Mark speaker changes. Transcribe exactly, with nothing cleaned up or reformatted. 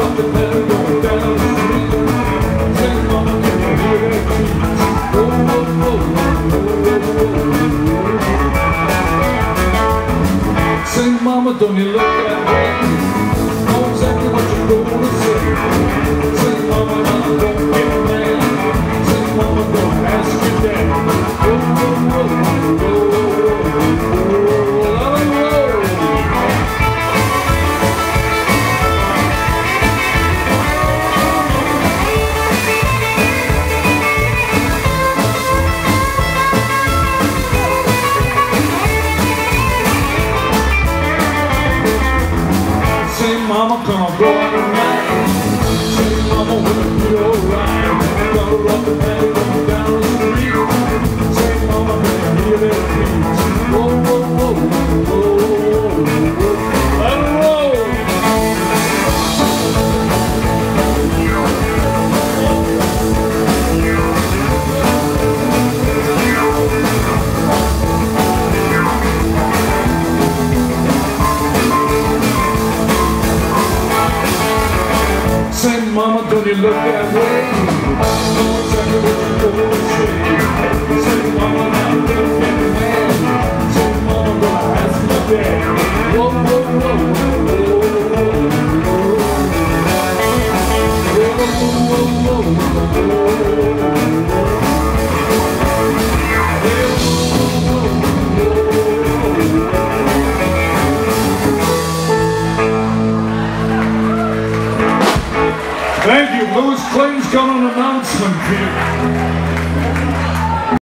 Speaker 1: rock the pedal going down the street. Say, mama, can you hear that beat? Whoa, whoa, whoa, whoa, whoa, whoa. Say, mama, don't you look that way? Know exactly what you're gonna say. Say, mama, now don't get mad. Say, mama, don't ask your dad. Whoa, whoa, whoa, whoa, whoa, mama, come go out tonight. Say, mama, will it be alright? Gonna rock the band going down the street. Say, mama, can you hear that beat? Whoa, whoa, whoa, whoa, whoa, whoa. Let it roll! Say, mama, don't you look that way? Know exactly what you're gonna say. Say, mama, now don't get mad. Say, mama, gonna ask my dad. Whoa, whoa, whoa, whoa, whoa, whoa, whoa, Thank you. Louis Clayton's got an announcement here.